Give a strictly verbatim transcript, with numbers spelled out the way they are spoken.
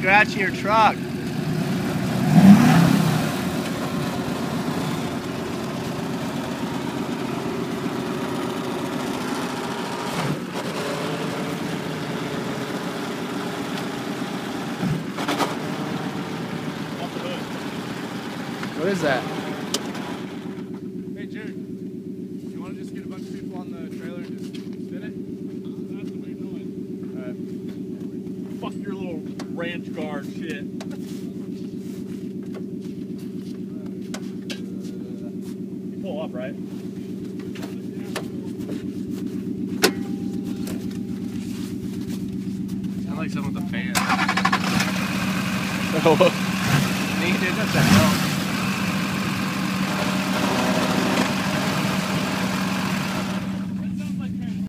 scratching your truck. What is that? Hey, Jared, you want to just get a bunch of people on the trailer and just spin it? That's what we're doing. Alright. Fuck your little ranch guard shit. You pull up, right? Sound like someone with a fan. Oh. Nee, dude, that's that belt.